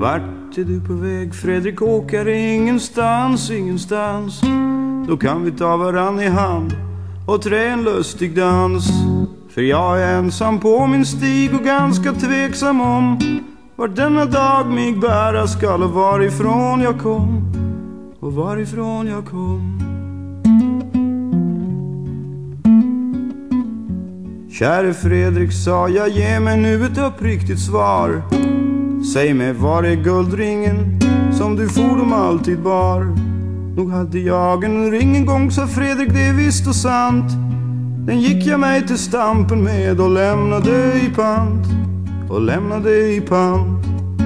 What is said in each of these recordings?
Vart är du på väg, Fredrik? Åker ingenstans, ingenstans. Då kan vi ta varann i hand och trä en lustig dans. För jag är ensam på min stig och ganska tveksam om vart denna dag mig bära skall och varifrån jag kom. Och varifrån jag kom. Käre Fredrik, sa jag, ge mig nu ett uppriktigt svar. Säg mig, var är guldringen som du fordom alltid bar? Nog hade jag en ring en gång, sa Fredrik, det är visst och sant. Den gick jag mig till stampen med och lämnade i pant. Och lämnade i pant.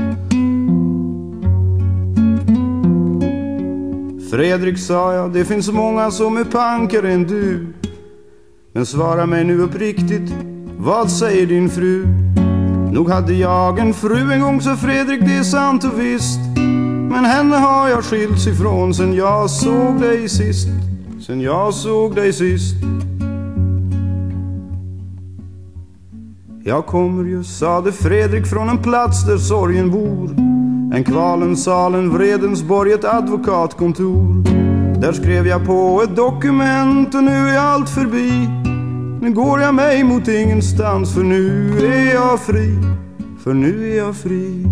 Fredrik, sa jag, det finns många som är pankare än du. Men svara mig nu uppriktigt, vad säger din fru? Nog hade jag en fru en gång, sa Fredrik, det är sant och visst. Men henne har jag skilts ifrån sen jag såg dig sist. Sen jag såg dig sist. Jag kommer ju, sade Fredrik, från en plats där sorgen bor. En kvalens sal, en Vredensborg, ett advokatkontor. Där skrev jag på ett dokument och nu är allt förbi. Nu går jag mig mot ingenstans, för nu är jag fri. För nu är jag fri.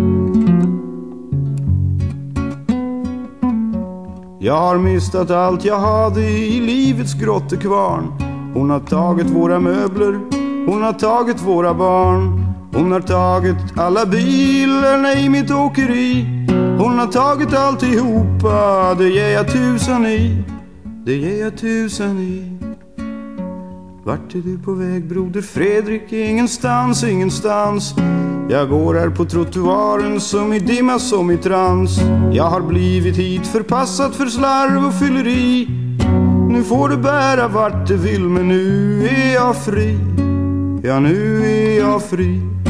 Jag har mistat allt jag hade i livets grottekvarn. Hon har tagit våra möbler, hon har tagit våra barn. Hon har tagit alla bilar, nej mitt åkeri. Hon har tagit alltihopa, det ger jag 1000 i. Det ger jag 1000 i. Vart är du på väg, broder Fredrik? Ingenstans, ingenstans. Jag går här på trottoaren som i dimma, som i trans. Jag har blivit hit förpassat för slarv och fylleri. Nu får du bära vart du vill, men nu är jag fri. Ja, nu är jag fri.